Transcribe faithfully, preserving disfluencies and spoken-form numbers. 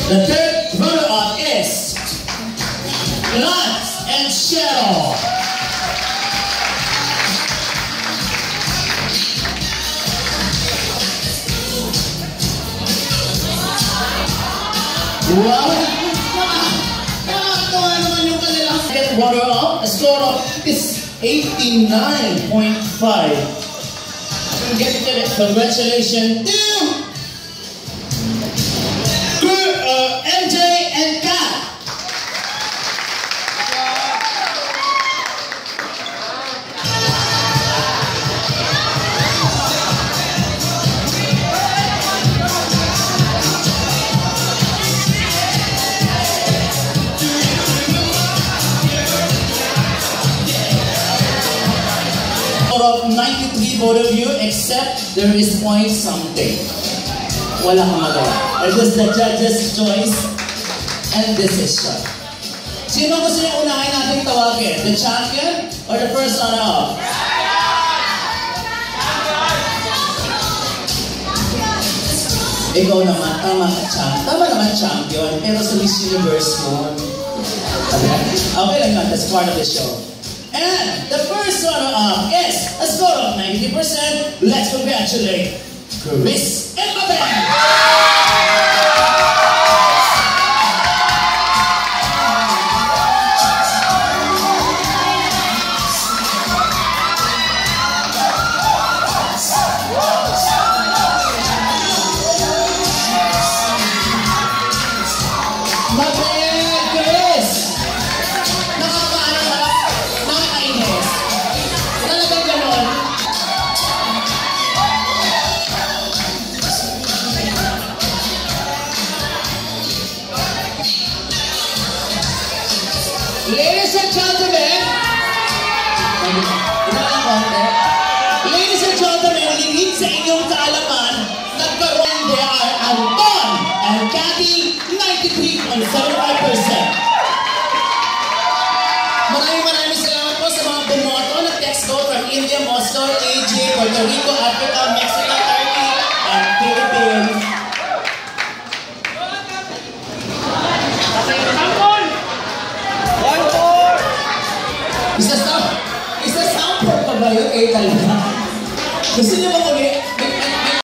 The third runner-up is Lance and Cheryl. Wow! Nakakatawa naman yung kanilang second runner-up. The score of is eighty-nine point five. Congratulations to uh, M J and Kat. Of ninety-three both of you, except there is point something. Wala kang magawa. It was the judge's choice and decision. Sino gusto niyo unahin natin tawagin? The champion or the first runner-up? Ikaw naman, tama ka champion. Tama naman champion, pero sa Miss Universe mo. Okay lang yan, that's part of the show. And the first runner-up is a score of ninety percent. Let's congratulate Chris and Mabel! Ladies and gentlemen, ladies and gentlemen, lingid sa inyong kaalaman, nagkaroon they are Anton and Cathy, ninety-three point seven five percent. Maraming maraming salamat po sa mga bumoto. Nag-text ko from India, Moscow, A J, Puerto Rico, Africa, Mexico, Turkey, and Philippines. Isa sa, isa sample pa ba yun? Eh talaga. Gusto niyo ba ulit?